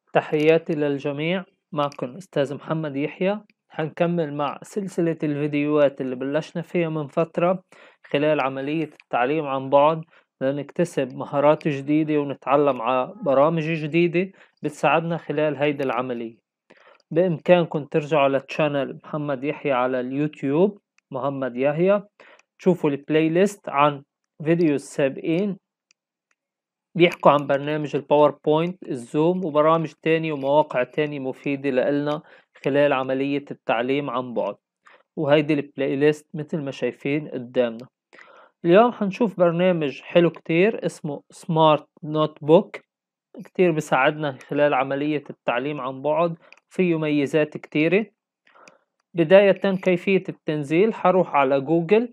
تحياتي للجميع. معكم أستاذ محمد يحيى. حنكمل مع سلسلة الفيديوهات اللي بلشنا فيها من فترة خلال عملية التعليم عن بعد، لنكتسب مهارات جديدة ونتعلم على برامج جديدة بتساعدنا خلال هيدي العملية. بإمكانكم ترجعوا على تشانل محمد يحيى على اليوتيوب، محمد يحيى، تشوفوا البلاي ليست عن فيديوز سابقين بيحكوا عن برنامج الباوربوينت، الزوم، وبرامج تانية ومواقع تانية مفيدة لإلنا خلال عملية التعليم عن بعد. وهيدي البلاي ليست مثل ما شايفين قدامنا. اليوم حنشوف برنامج حلو كتير اسمه سمارت نوت بوك، كتير بيساعدنا خلال عملية التعليم عن بعد، فيه ميزات كتيرة. بداية كيفية التنزيل، حروح على جوجل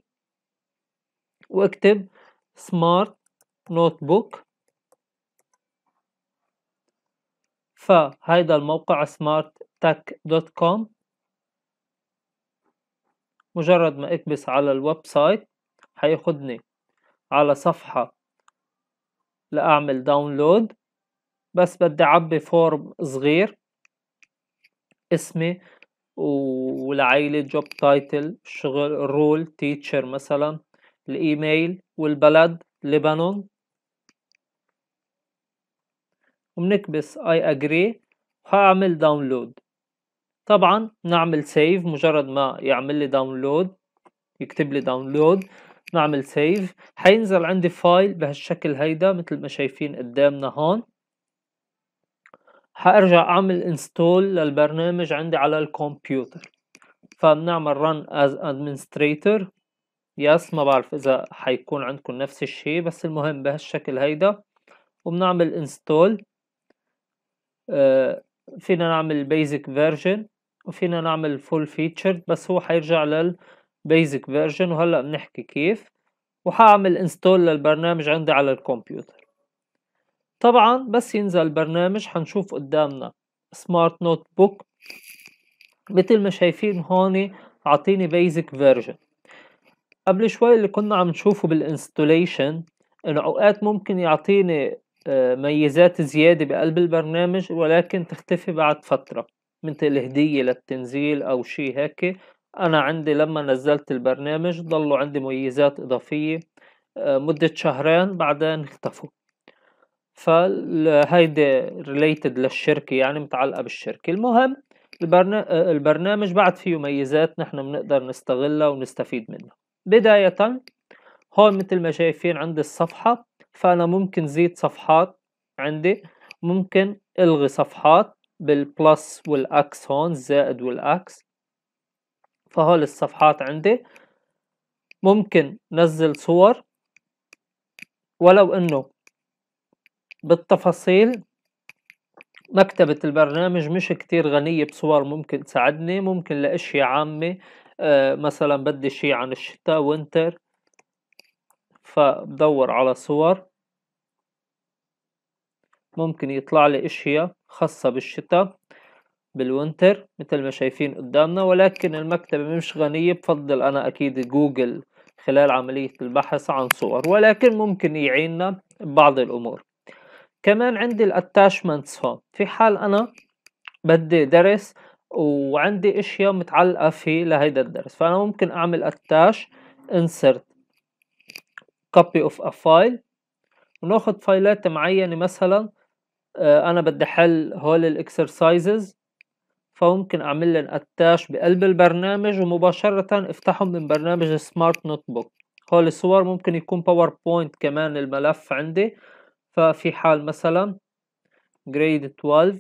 واكتب سمارت نوت بوك، فهيدا الموقع smarttech.com. مجرد ما اكبس على الويب سايت هياخدني على صفحة لأعمل داونلود، بس بدي أعبي فورم صغير، اسمي والعيلة، جوب تايتل، شغل، رول، تيتشر مثلا، الإيميل، والبلد لبنان، وبنكبس I agree وهعمل داونلود. طبعا نعمل سيف، مجرد ما يعمل لي داونلود، يكتب لي داونلود، نعمل سيف، حينزل عندي فايل بهالشكل هيدا مثل ما شايفين قدامنا هون. حارجع اعمل انستول للبرنامج عندي على الكمبيوتر، فبنعمل run as administrator. يس، ما بعرف اذا حيكون عندكم نفس الشي، بس المهم بهالشكل هيدا. وبنعمل انستول. فينا نعمل basic version وفينا نعمل full featured، بس هو حيرجع للبيزك version، وهلأ بنحكي كيف. وحاعمل انستول للبرنامج عندي على الكمبيوتر. طبعا بس ينزل البرنامج حنشوف قدامنا سمارت نوت بوك مثل ما شايفين هون، عطيني بيزك فيرجن. قبل شوي اللي كنا عم نشوفه بالانستوليشن، انه اوقات ممكن يعطيني ميزات زيادة بقلب البرنامج، ولكن تختفي بعد فترة، مثل هدية للتنزيل او شي هيك. انا عندي لما نزلت البرنامج ضلوا عندي ميزات اضافية مدة شهرين، بعدين اختفوا. فهيدي ريليتد للشركة، يعني متعلقة بالشركة. المهم البرنامج بعد فيه ميزات نحن بنقدر نستغلها ونستفيد منها. بداية هون مثل ما شايفين عندي الصفحة، فأنا ممكن زيد صفحات عندي، ممكن الغي صفحات بالبلس والأكس، هون الزائد والأكس. فهول الصفحات عندي. ممكن نزل صور، ولو انه بالتفاصيل مكتبة البرنامج مش كتير غنية بصور ممكن تساعدني. ممكن لأشياء عامة، مثلا بدي شي عن الشتاء، وينتر، فبدور على صور، ممكن يطلع لي اشياء خاصة بالشتاء بالوينتر مثل ما شايفين قدامنا. ولكن المكتبة مش غنية، بفضل انا اكيد جوجل خلال عملية البحث عن صور، ولكن ممكن يعيننا ببعض الامور. كمان عندي الاتاشمنتس هون، في حال انا بدي درس وعندي اشياء متعلقة فيه لهيدا الدرس، فانا ممكن اعمل اتاش insert copy of a file، وناخد فايلات معينة. مثلا انا بدي حل هول الاكسرسايزز، فممكن اعمل لهم اتاش بقلب البرنامج، ومباشرة افتحهم من برنامج سمارت نوت بوك. هول الصور ممكن يكون باوربوينت كمان الملف عندي. ففي حال مثلا grade 12،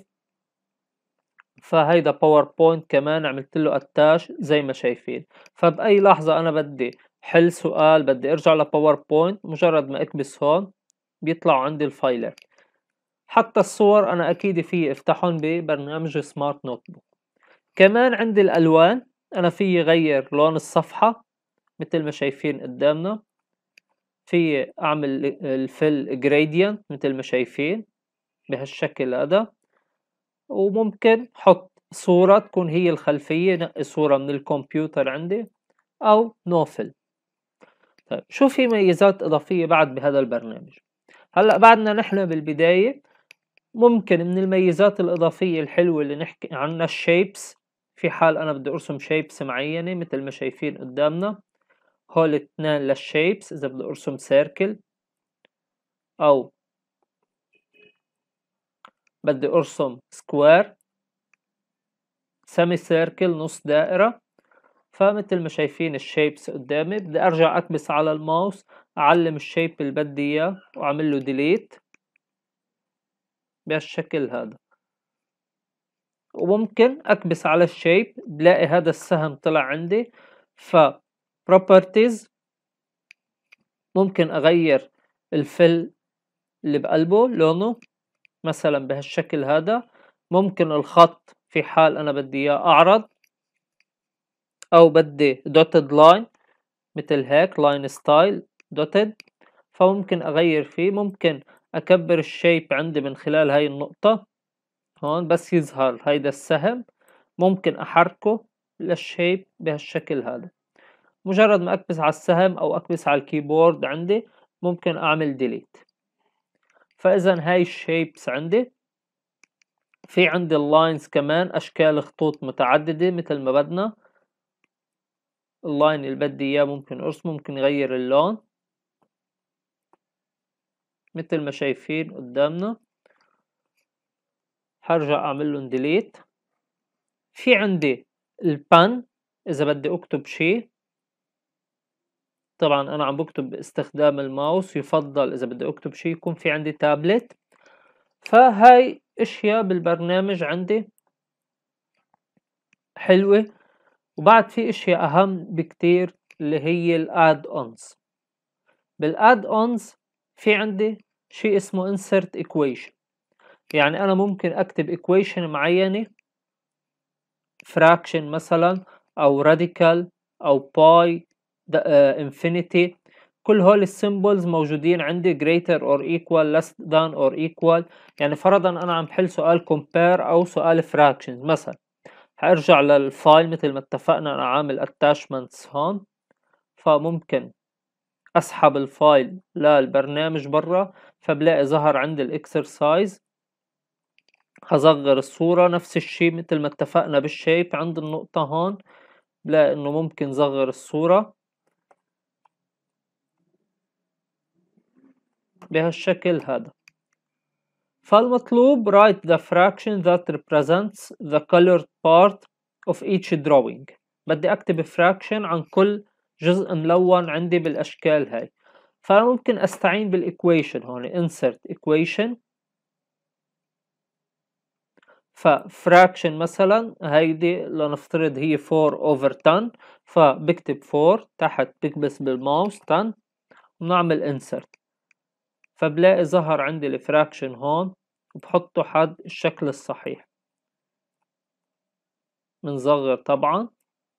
فهيدا باوربوينت كمان عملت له اتاش زي ما شايفين. فبأي لحظة أنا بدي حل سؤال، بدي أرجع لباوربوينت، مجرد ما أكبس هون بيطلعوا عندي الفايلات. حتى الصور أنا أكيد في افتحهم ببرنامج سمارت نوت بوك. كمان عندي الألوان، أنا في غير لون الصفحة مثل ما شايفين قدامنا. في أعمل الفل gradient مثل ما شايفين بهالشكل هذا. وممكن حط صورة تكون هي الخلفية، نقي صورة من الكمبيوتر عندي أو نوفل. طيب شو في ميزات إضافية بعد بهذا البرنامج؟ هلأ بعدنا نحن بالبداية ممكن من الميزات الإضافية الحلوة اللي نحكي عنها الشيبس، في حال أنا بدي أرسم شيبس معينة مثل ما شايفين قدامنا، هول 2 للشيبس إذا بدي أرسم سيركل أو بدي أرسم سكوير، سيمي سيركل نص دائرة. فمثل ما شايفين الشيبس قدامي، بدي أرجع أكبس على الماوس أعلم الشيب اللي بدي إياه وأعمل له ديليت بهالشكل هذا، وممكن أكبس على الشيب بلاقي هذا السهم طلع عندي. ف properties ممكن أغير الفل اللي بقلبه لونه مثلا بهالشكل هذا. ممكن الخط في حال أنا بدي إياه أعرض أو بدي dotted line مثل هيك line style dotted، فممكن أغير فيه. ممكن أكبر الشيب عندي من خلال هاي النقطة هون بس يظهر هيدا السهم، ممكن أحركه للشيب بهالشكل هذا. مجرد ما أكبس على السهم أو أكبس على الكيبورد عندي ممكن أعمل ديليت. فإذا هاي الشيبس عندي. في عندي اللاينز كمان أشكال خطوط متعددة مثل ما بدنا. اللاين اللي بدي إياه ممكن أرسمه، ممكن يغير اللون مثل ما شايفين قدامنا. هرجع أعمل لهم ديليت. في عندي البن إذا بدي أكتب شيء، طبعا أنا عم بكتب باستخدام الماوس، يفضل إذا بدي أكتب شيء يكون في عندي تابلت. فهاي اشياء بالبرنامج عندي حلوة. وبعد في اشياء اهم بكتير اللي هي الاد اونز. بالاد اونز في عندي شيء اسمه insert equation، يعني انا ممكن اكتب equation معينة fraction مثلا او radical او pi infinity. كل هول السيمبلز موجودين عندي greater or equal less than or equal. يعني فرضا انا عم بحل سؤال compare او سؤال fractions مثلا، هارجع للفايل مثل ما اتفقنا انا عامل attachments هون، فممكن اسحب الفايل للبرنامج برا، فبلاقي ظهر عندي الاكسرسايز. هصغر الصورة نفس الشي مثل ما اتفقنا بالشيب عند النقطة هون، بلاقي انه ممكن صغر الصورة بهالشكل هذا. فالمطلوب write the fraction that represents the colored part of each drawing. بدي اكتب fraction عن كل جزء ملون عندي بالاشكال هاي. فأنا ممكن استعين بالايكويشن هون insert equation. ففراكشن مثلا هيدي لنفترض هي 4 over 10، فبكتب 4 تحت بكبس بالماوس 10 ونعمل insert، فبلاقي ظهر عندي الفراكشن هون وبحطه حد الشكل الصحيح. بنصغر طبعا،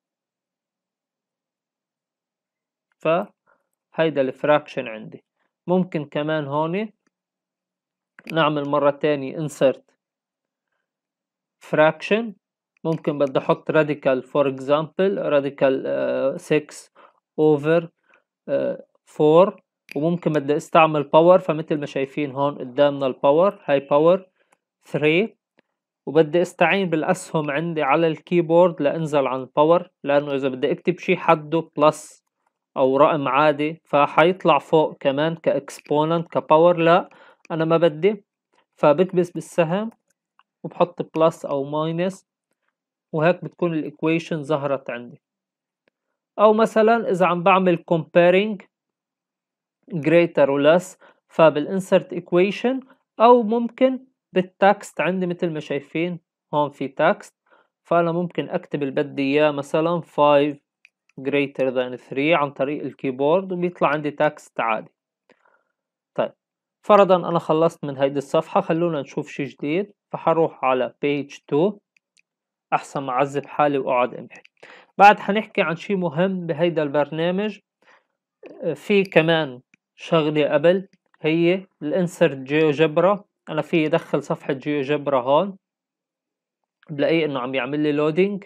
فهيدا الفراكشن عندي. ممكن كمان هون نعمل مرة تانية insert fraction. ممكن بدي احط radical for example radical 6 over 4. وممكن بدي استعمل باور، فمثل ما شايفين هون قدامنا الباور هاي باور 3. وبدي استعين بالاسهم عندي على الكيبورد لانزل عن الباور، لانه اذا بدي اكتب شي حده بلس او رقم عادي فحيطلع فوق كمان كاكسبوننت كباور. لا انا ما بدي، فبكبس بالسهم وبحط بلس او ماينس، وهيك بتكون الايكويشن ظهرت عندي. او مثلا اذا عم بعمل comparing greater و less فبالinsert equation، او ممكن بالتكست عندي مثل ما شايفين هون في تكست، فانا ممكن اكتب اللي بدي اياه مثلا 5 greater than 3 عن طريق الكيبورد وبيطلع عندي تكست عادي. طيب فرضا انا خلصت من هيدي الصفحة، خلونا نشوف شي جديد. فحروح على page 2 احسن ما اعذب حالي واقعد امحي. بعد حنحكي عن شي مهم بهيدا البرنامج. في كمان شغلة قبل، هي الانسرت جيوجبرا. انا في ادخل صفحة جيوجبرا هون، بلاقيه انه عم يعمل لي لودينج،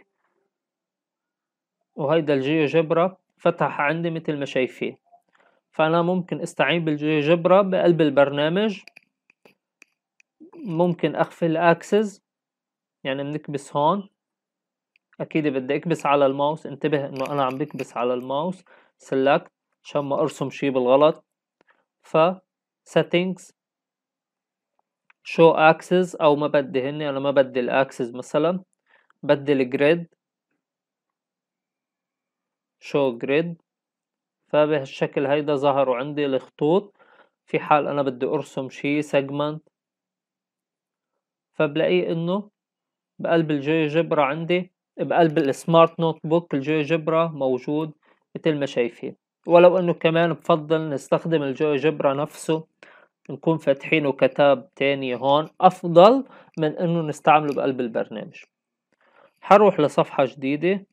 وهيدا الجيوجبرا فتح عندي مثل ما شايفين. فانا ممكن استعين بالجيوجبرا بقلب البرنامج ممكن اخفي الاكسس، يعني بنكبس هون، اكيد بدي اكبس على الماوس، انتبه انه انا عم بكبس على الماوس select عشان ما ارسم شي بالغلط. ف settings show axis، او ما بدي هني، انا ما بدي الاكسس، مثلا بدي الجريد show grid. فبهالشكل هيدا ظهروا عندي الخطوط في حال انا بدي ارسم شي segment. فبلاقي انه بقلب الجيوجبرا عندي، بقلب السمارت نوت بوك الجيوجبرا موجود مثل ما شايفين. ولو انه كمان بفضل نستخدم الجيوجبرا نفسه، نكون فاتحينه كتاب تاني هون افضل من انه نستعمله بقلب البرنامج. حروح لصفحة جديدة،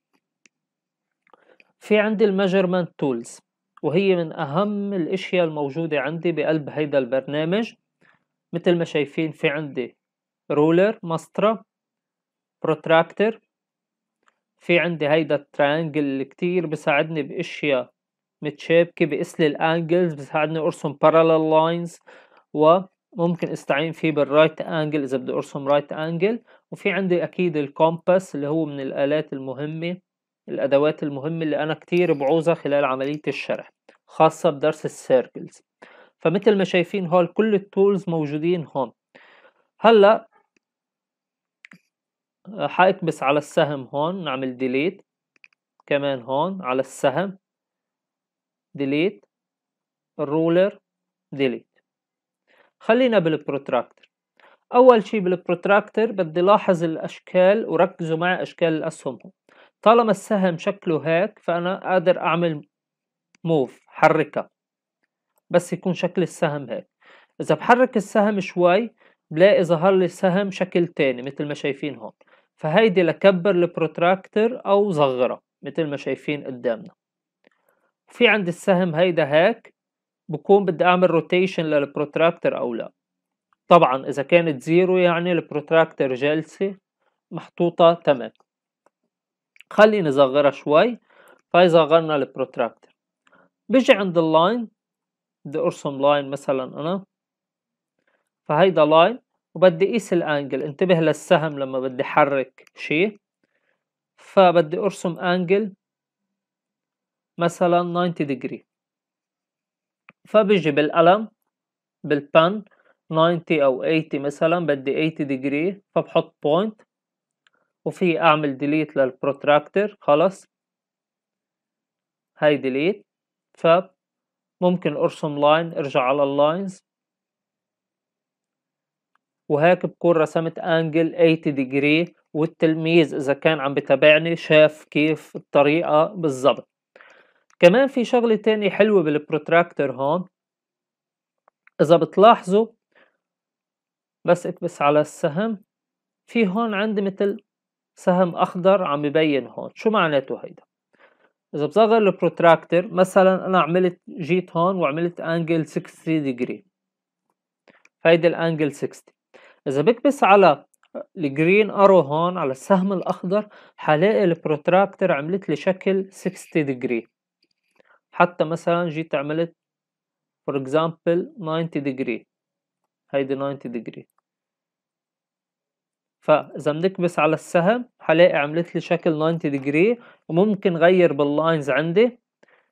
في عندي الميجرمنت تولز، وهي من اهم الاشياء الموجودة عندي بقلب هيدا البرنامج. مثل ما شايفين في عندي رولر، مسطرة، بروتراكتر، في عندي هيدا التريانجل اللي كتير بساعدني باشياء متشابكة، بقيس لي الانجلز، بساعدني ارسم parallel lines، وممكن استعين فيه بالرايت انجل اذا بدي ارسم رايت انجل. وفي عندي اكيد الكومباس اللي هو من الالات المهمة، الادوات المهمة اللي انا كتير بعوزها خلال عملية الشرح، خاصة بدرس السيركلز. فمثل ما شايفين هول كل التولز موجودين هون. هلا حاكبس على السهم هون، نعمل ديليت، كمان هون على السهم ديليت، الرولر ديليت. خلينا بالبروتراكتر. اول شي بالبروتراكتر بدي لاحظ الاشكال، وركزوا معي اشكال الاسهم هون. طالما السهم شكله هيك فانا قادر اعمل موف، حركها، بس يكون شكل السهم هيك. اذا بحرك السهم شوي بلاقي ظهر لي سهم شكل تاني مثل ما شايفين هون. فهيدي لكبر البروتراكتر او صغرها مثل ما شايفين قدامنا. في عندي السهم هيدا هيك، بكون بدي اعمل روتيشن للبروتراكتر او لا. طبعا اذا كانت زيرو يعني البروتراكتر جالسة محطوطة تمام. خليني صغرها شوي. فهي صغرنا البروتراكتر. بيجي عند اللاين، بدي ارسم لاين مثلا انا، فهيدا لاين وبدي اقيس الانجل. انتبه للسهم لما بدي حرك شي، فبدي ارسم انجل مثلا 90 ديجري. فبيجي بالقلم بالبن 90 او 80 مثلا، بدي 80 ديجري، فبحط بوينت، وفي اعمل ديليت للبروتراكتر. خلص هاي ديليت. فممكن ارسم لاين، ارجع على اللاينز، وهيك بكون رسمت انجل 80 ديجري، والتلميذ اذا كان عم بتابعني شاف كيف الطريقة بالضبط. كمان في شغلة تانية حلوة بالبروتراكتر هون، اذا بتلاحظوا بس اكبس على السهم، في هون عندي مثل سهم اخضر عم يبين هون. شو معناته هيدا؟ اذا بصغر البروتراكتر مثلا انا جيت هون وعملت انجل 60 ديجري، فهيدي الانجل 60. اذا بكبس على الجرين ارو هون على السهم الاخضر، حلاقي البروتراكتر عملت لي شكل 60 ديجري. حتى مثلا جيت عملت فور اكزامبل 90 ديجري، هيدي 90 ديجري. فاذا بنكبس على السهم حلاقي عملت لي شكل 90 ديجري. وممكن غير باللاينز عندي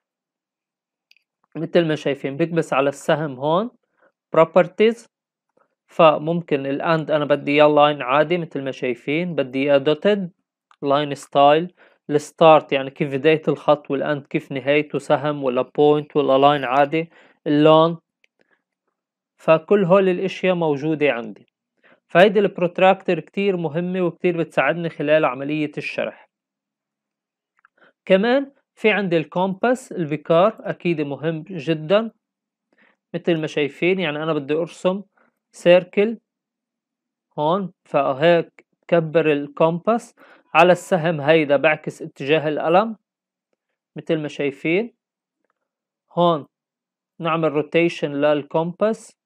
مثل ما شايفين. بكبس على السهم هون properties، فممكن الاند انا بدي اياه لاين عادي مثل ما شايفين، بدي اياه دوتد لاين ستايل. الستارت يعني كيف بداية الخط، والاند كيف نهايته، سهم ولا بوينت ولا لاين عادي. اللون، فكل هول الاشياء موجودة عندي. فهيدي البروتراكتر كتير مهمة وكتير بتساعدني خلال عملية الشرح. كمان في عندي الكومباس، الفيكار اكيد مهم جدا مثل ما شايفين. يعني انا بدي ارسم سيركل هون، فهيك كبر الكومباس على السهم هيدا، بعكس اتجاه القلم مثل ما شايفين هون. نعمل روتيشن للكومباس.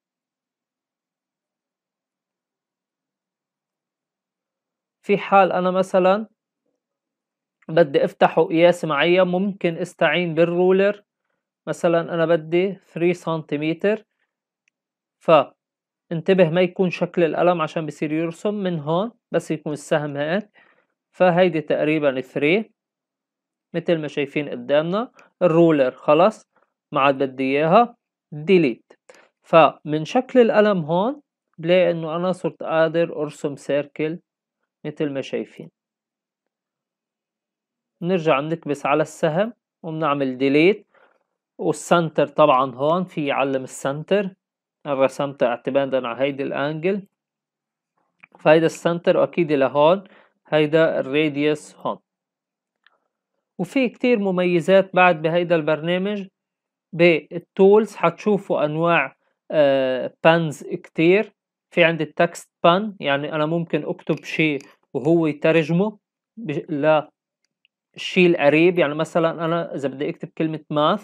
في حال انا مثلا بدي افتحه قياس معين، ممكن استعين بالرولر. مثلا انا بدي 3 سنتيمتر، انتبه ما يكون شكل القلم عشان بصير يرسم من هون، بس يكون السهم هيك. فهيدي تقريبا 3 مثل ما شايفين قدامنا. الرولر خلص ما عاد بدي اياها، ديليت. فمن شكل القلم هون بلاقي انه انا صرت قادر ارسم سيركل مثل ما شايفين. نرجع نكبس على السهم وبنعمل ديليت، والسنتر طبعا هون في يعلم السنتر، أنا رسمته اعتمادا على هيدي الانجل، فهيدا السنتر واكيد لهون، هيدا الراديوس هون. وفي كتير مميزات بعد بهيدا البرنامج. بالتولز حتشوفوا انواع بانز كتير. في عندي التكست بان، يعني انا ممكن اكتب شيء وهو يترجمه للشيء القريب. يعني مثلا انا اذا بدي اكتب كلمة ماث،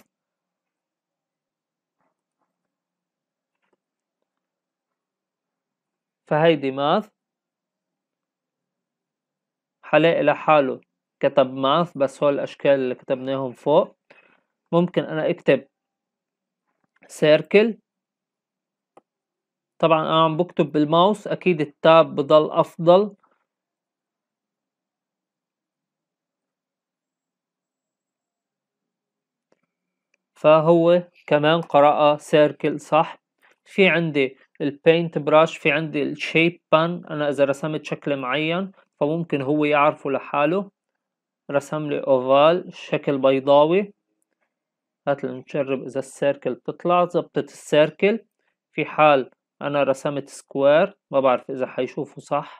فهيدي ماث حلاقي لحاله كتب ماث، بس هول الاشكال اللي كتبناهم فوق. ممكن انا اكتب سيركل، طبعا انا عم بكتب بالماوس اكيد التاب بضل افضل. فهو كمان قرأ سيركل صح. في عندي البينت براش، في عندي الشيب بان، انا اذا رسمت شكل معين فممكن هو يعرفه لحاله. رسم لي اوفال شكل بيضاوي، هات نجرب اذا السيركل بتطلع. زبطت السيركل. في حال انا رسمت سكوير ما بعرف اذا حيشوفوا صح،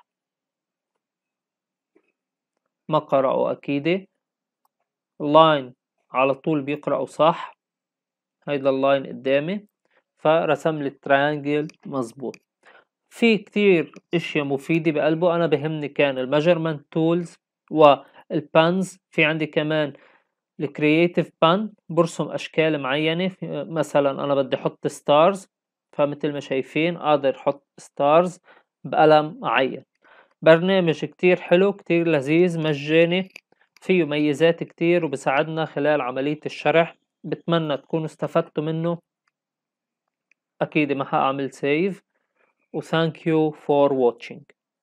ما قرأوا اكيد. لاين على طول بيقرأوا صح، هيدا اللاين قدامي، فرسم لي التريانجل مظبوط. في كتير اشياء مفيدة بقلبه. انا بهمني كان الميجرمنت تولز والبانز. في عندي كمان الكرييتيف بان، برسم اشكال معينة. مثلا انا بدي احط ستارز، فمثل ما شايفين قادر احط ستارز بقلم معين. برنامج كتير حلو كتير لذيذ مجاني، فيه ميزات كتير وبساعدنا خلال عملية الشرح. بتمنى تكونوا استفدتوا منه. أكيد ما حأعمل سيف. و thank you for watching.